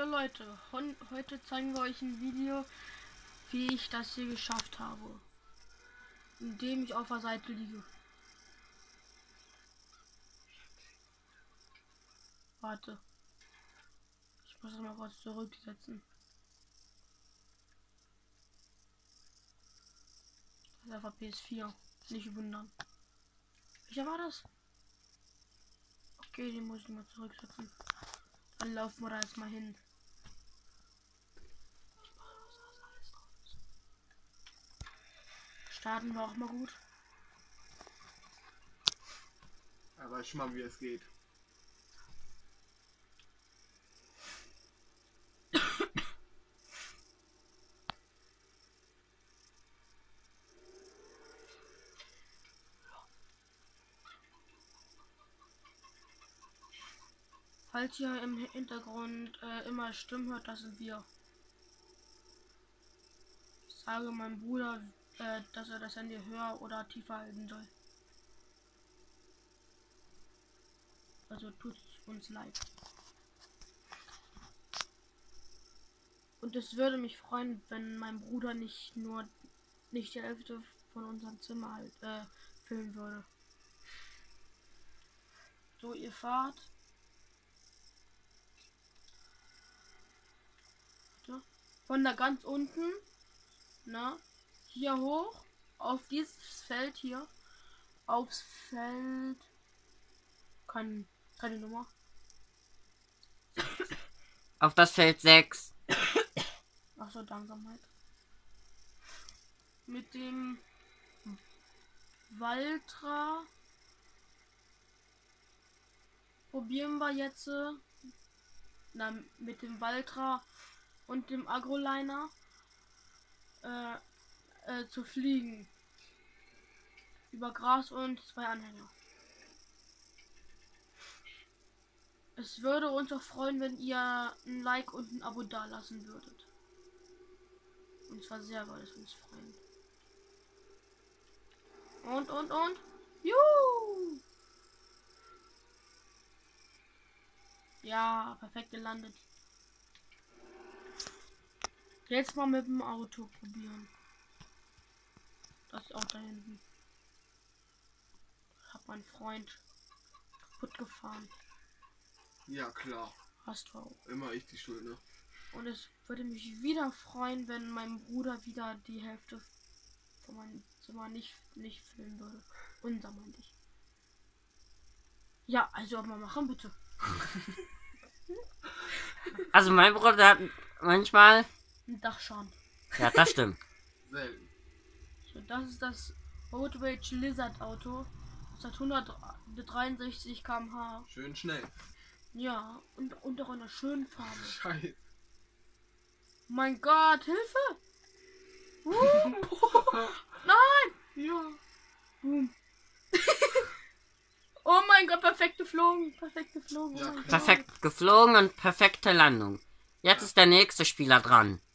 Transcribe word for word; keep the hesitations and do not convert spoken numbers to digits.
Hallo Leute, Hon heute zeigen wir euch ein Video, wie ich das hier geschafft habe, indem ich auf der Seite liege. Warte, ich muss das mal kurz zurücksetzen. Das ist einfach P S vier, nicht wundern. Welcher war das? Okay, den muss ich mal zurücksetzen. Dann laufen wir da jetzt mal hin. Starten wir auch mal gut. Aber ich mal, wie es geht. Falls ihr im Hintergrund äh, immer Stimmen hört, das sind wir. Ich sage meinem Bruder, äh, dass er das Handy höher oder tiefer halten soll. Also tut uns leid. Und es würde mich freuen, wenn mein Bruder nicht nur nicht die Hälfte von unserem Zimmer halt äh, filmen würde. So, ihr fahrt. Von da ganz unten, na, hier hoch, auf dieses Feld hier, aufs Feld, kann, keine Nummer. Auf das Feld sechs. Ach so, danke, Mike. Mit dem Valtra probieren wir jetzt, na, mit dem Valtra und dem Agroliner äh, äh, zu fliegen. Über Gras und zwei Anhänger. Es würde uns auch freuen, wenn ihr ein Like und ein Abo da lassen würdet. Und zwar sehr würde es uns freuen. Und, und, und. Juhu! Ja, perfekt gelandet. Jetzt mal mit dem Auto probieren. Das ist auch da hinten. Ich hab meinen Freund kaputt gefahren. Ja, klar. Hast du auch. Immer ich die Schuld, ne? Und es würde mich wieder freuen, wenn mein Bruder wieder die Hälfte von meinem Zimmer nicht, nicht filmen würde. Unser meinte ich. Ja, also aber mal machen bitte. Also mein Bruder hat manchmal... Ein Dachschaden. Ja, das stimmt. Selten. So, das ist das Road Rage Lizard Auto. Das hat hundertdreiundsechzig Kilometer pro Stunde. Schön schnell. Ja, und, und auch in einer schönen Farbe. Scheiße. Mein Gott, Hilfe! Uh, nein! Ja. Boom. Oh mein Gott, perfekt geflogen. Perfekt geflogen. Ja, Oh mein klar. Gott. Perfekt geflogen und perfekte Landung. Jetzt ist der nächste Spieler dran.